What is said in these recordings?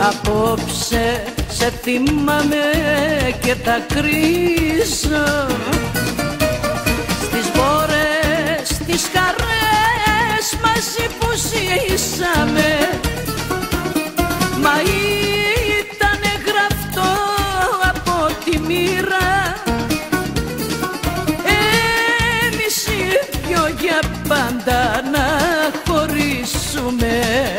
Απόψε σε θυμάμαι και τα κρίζω, στις μπόρες, στις χαρές μαζί που ζήσαμε. Μα ήτανε γραφτό από τη μοίρα, εμείς οι δυο για πάντα να χωρίσουμε.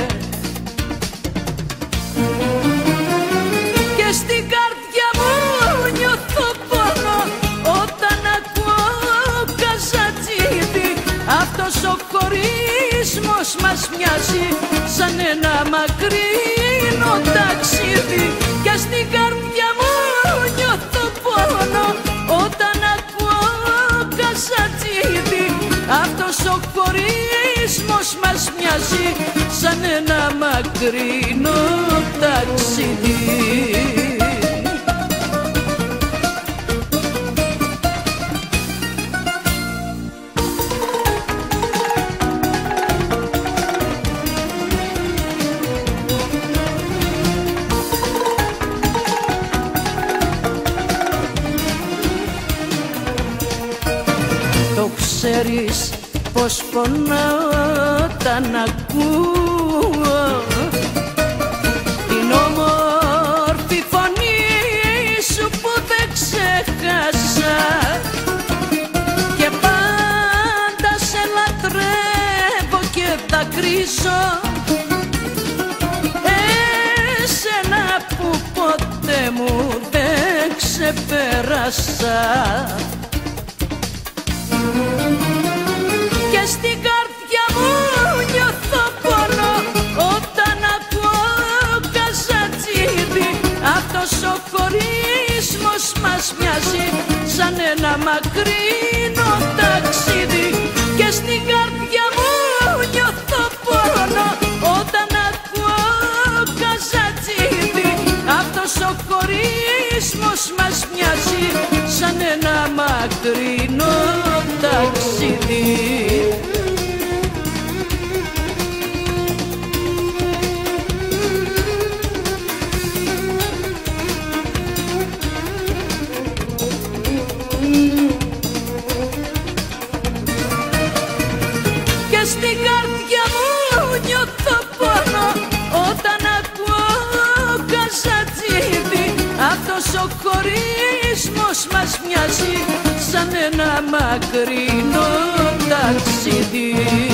Και στην καρδιά μου νιώθω πόνο όταν ακούω Καζατζίδη. Αυτός ο χωρισμός μας μοιάζει σαν ένα μακρινό ταξίδι. Και στην καρδιά μου νιώθω πόνο όταν ακούω Καζατζίδη. Αυτός ο χωρισμός μας μοιάζει σαν ένα μακρινό ταξίδι. Το ξέρεις πως πονάω όταν ακούω την όμορφη φωνή σου που δεν ξέχασα. Και πάντα σε λατρεύω και δακρύζω, εσένα που ποτέ μου δεν ξεπέρασα. Και στην καρδιά μου νιώθω πόνο όταν ακούω Καζατζίδη. Αυτός ο χωρισμός μας μοιάζει σαν ένα μακρινό ταξίδι. Και στην καρδιά μου νιώθω πόνο όταν ακούω Καζατζίδη. Αυτός ο χωρισμός μας μοιάζει σαν ένα μακρινό ταξίδι. Και στην καρδιά μου νιώθω πόνο όταν ακούω Καζατζίδη. Αυτός ο χωρισμός μας μοιάζει σαν ένα μακρινό ταξίδι.